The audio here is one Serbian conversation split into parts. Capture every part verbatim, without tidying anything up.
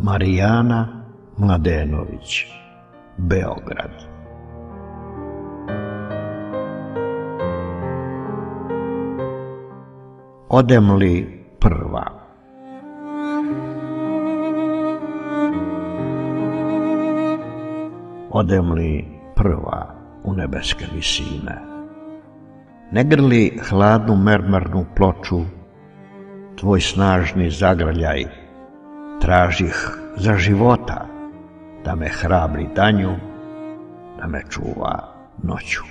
Marijana Mladenović, Beograd. Odem li prva? Odem li prva u nebeske visine? Ne grli hladnu mermernu ploču tvoj snažni zagrljaj, tražih za života da me hrabri danju, da me čuva noću.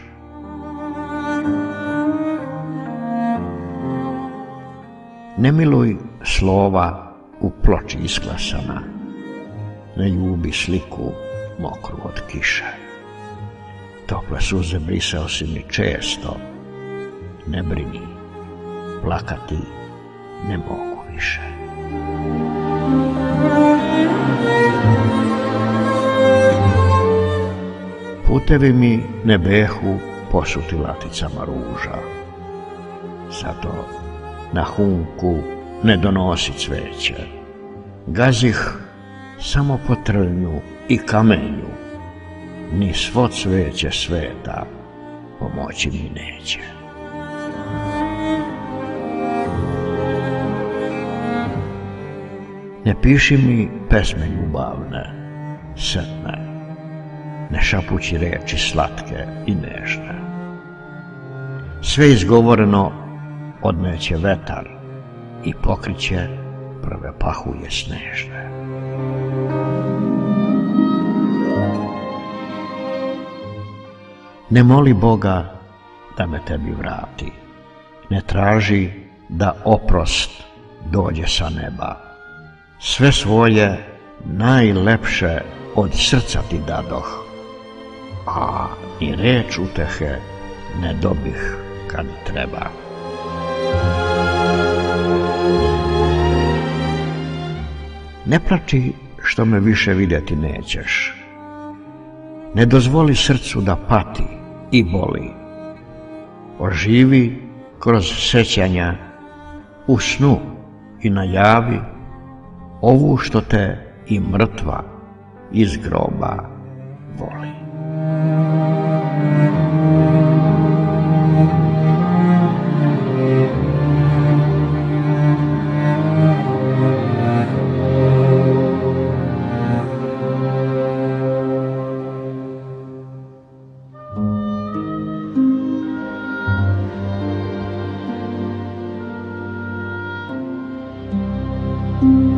Ne miluj slova u ploči isklasana, ne ljubi sliku mokru od kiše. Tople suze brisao si mi često, ne brini, plakati ne mogu više. Putevi mi ne behu posuti laticama ruža, zato na hunku ne donosi cveće. Gazih samo po trnju i kamenju, ni svo cveće sveta pomoći mi neće. Ne piši mi pesme ljubavne, setne, ne šapući reči slatke i nežne. Sve izgovoreno odneće vetar i pokriće prve pahulje snežne. Ne moli Boga da me tebi vrati, ne traži da oprost dođe sa neba. Sve svoje najlepše od srca ti dadoh, a ni reč utehe ne dobih kad treba. Ne plači što me više vidjeti nećeš, ne dozvoli srcu da pati i boli. Oživi kroz sećanja u snu i najavi ovu što te i mrtva iz groba voli. Thank you.